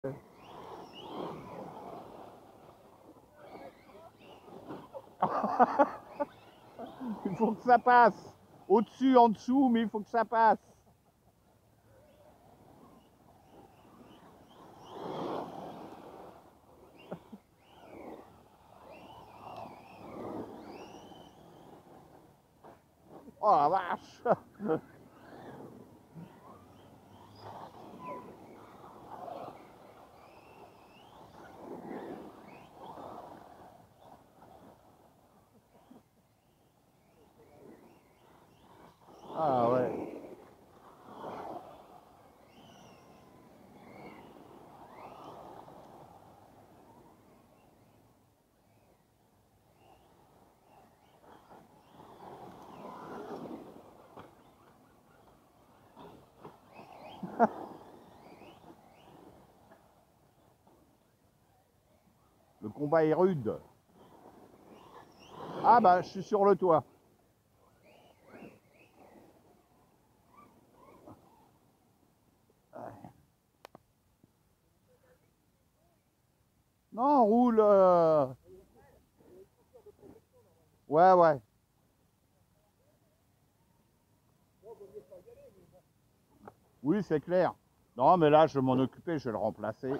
Il faut que ça passe. Au-dessus, en dessous, mais il faut que ça passe. Oh la vache. Ah ouais. Le combat est rude. Ah bah, je suis sur le toit. Non, on roule. Ouais, ouais. Oui, c'est clair. Non, mais là, je vais m'en occuper, je vais le remplacer.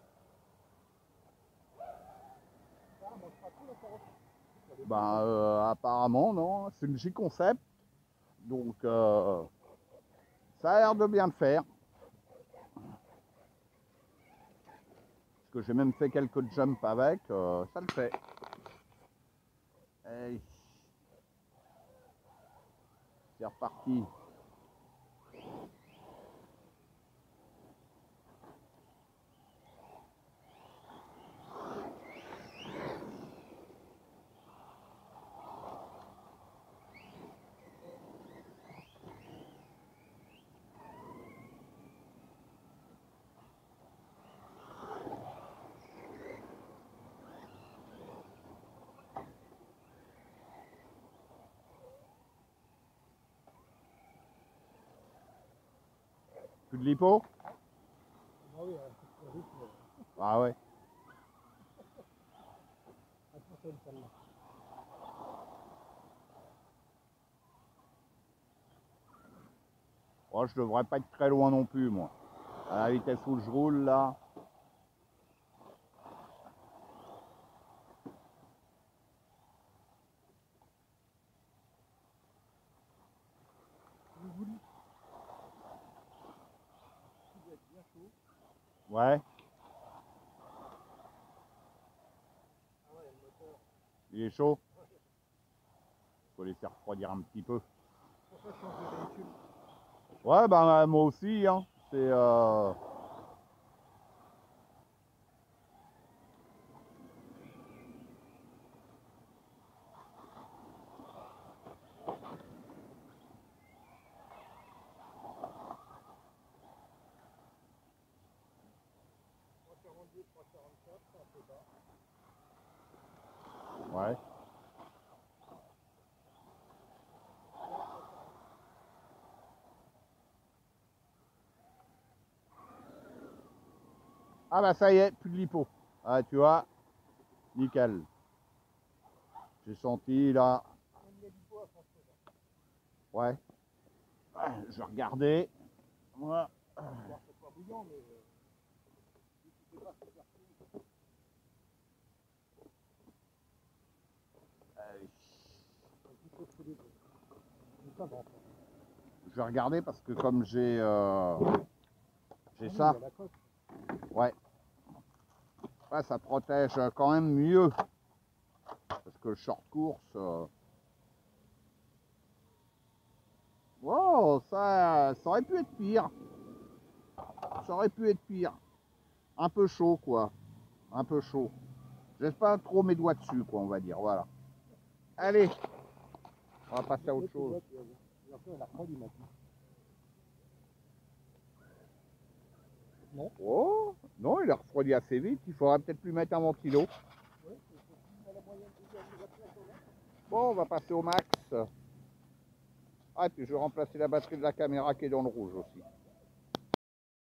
Ben, apparemment, non. C'est une J-Concept. Donc, ça a l'air de bien le faire. Parce que j'ai même fait quelques jumps avec. Ça le fait. Hey. C'est reparti. Plus de lipo? Ah ouais. Oh, je devrais pas être très loin non plus, moi. À la vitesse où je roule, là. Ouais. Il est chaud. Faut laisser refroidir un petit peu. Ouais, ben moi aussi, hein. C'est ouais. Ah bah ça y est, plus de lipo. Ah tu vois, nickel. J'ai senti là. Ouais. Je vais regarder. Moi. Je vais regarder parce que comme j'ai ça. Ouais. Ouais, ça protège quand même mieux. Parce que le short course. Wow, ça aurait pu être pire. Ça aurait pu être pire. Un peu chaud quoi. Un peu chaud. Je laisse pas trop mes doigts dessus quoi, on va dire. Voilà. Allez. On va passer à autre chose. Non. Oh, non, il a refroidi assez vite. Il faudra peut-être lui mettre un ventilo. Bon, on va passer au max. Ah, puis je vais remplacer la batterie de la caméra qui est dans le rouge aussi.